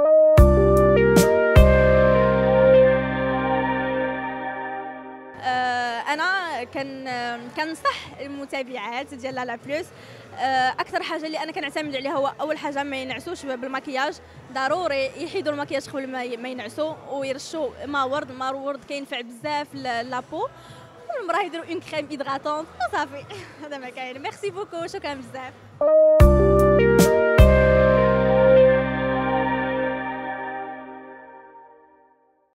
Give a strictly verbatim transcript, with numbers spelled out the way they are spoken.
انا كان كنصح المتابعات ديال لالا بلوس اكثر حاجه اللي انا كنعتمد عليها هو اول حاجه ما ينعسوش بالمكياج، ضروري يحيدوا المكياج قبل ما ينعسوا ويرشوا ما ورد ما ورد كينفع بزاف لابو، والمراه يديروا اون كريم هيدراتونط وصافي. هذا ما كاين. ميرسي بوكو، شكرا بزاف.